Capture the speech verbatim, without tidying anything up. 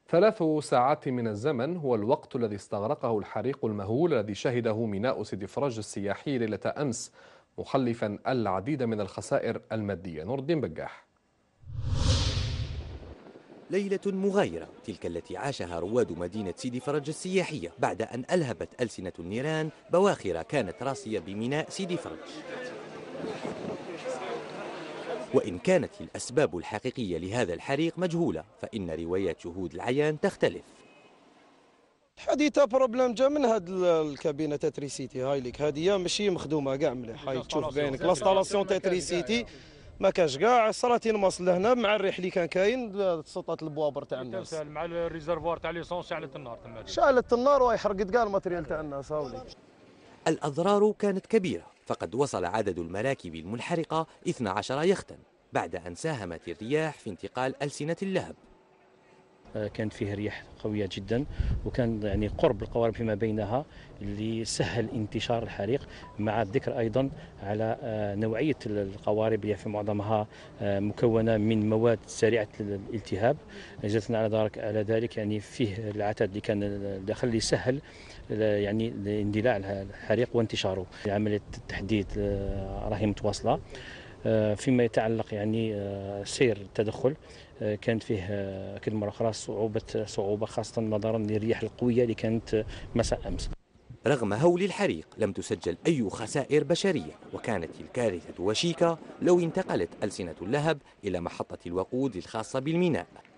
ثلاث ساعات من الزمن هو الوقت الذي استغرقه الحريق المهول الذي شهده ميناء سيدي فرج السياحي ليلة أمس، مخلفا العديد من الخسائر المادية. نور الدين بجاح. ليلة مغايرة تلك التي عاشها رواد مدينة سيدي فرج السياحية بعد أن ألهبت ألسنة النيران بواخر كانت راسية بميناء سيدي فرج. وإن كانت الأسباب الحقيقية لهذا الحريق مجهولة، فإن روايات شهود العيان تختلف. حديثة بروبليم جا من هاد الكابينة تاتريسيتي هاي ليك هادية ماشي مخدومة كاع مليح، هاي تشوف بعينك لاستالاسيون تاتريسيتي ما كاش كاع صراتي نواصل لهنا مع الريح اللي كان كاين سطات البوابر تاع الناس مع الريزرفوار تاع ليسونس شعلت النار تما شعلت النار ويحرقت كاع الماتريال تاع الناس هاولي. الأضرار كانت كبيرة، فقد وصل عدد المراكب المنحرقة اثنا عشر يختا بعد أن ساهمت الرياح في انتقال ألسنة اللهب. كانت فيه رياح قوية جدا، وكان يعني قرب القوارب فيما بينها اللي سهل انتشار الحريق، مع الذكر أيضا على نوعية القوارب اللي في معظمها مكونة من مواد سريعة الالتهاب. جلسنا على ذلك على ذلك يعني فيه العتاد اللي كان داخل اللي سهل يعني اندلاع الحريق وانتشاره. عملية التحديد راهي متواصلة. فيما يتعلق يعني سير التدخل كانت فيه كل مرة أخرى صعوبة صعوبة خاصة نظرا للرياح القوية اللي كانت مساء أمس. رغم هول الحريق لم تسجل أي خسائر بشرية، وكانت الكارثة وشيكة لو انتقلت ألسنة اللهب إلى محطة الوقود الخاصة بالميناء.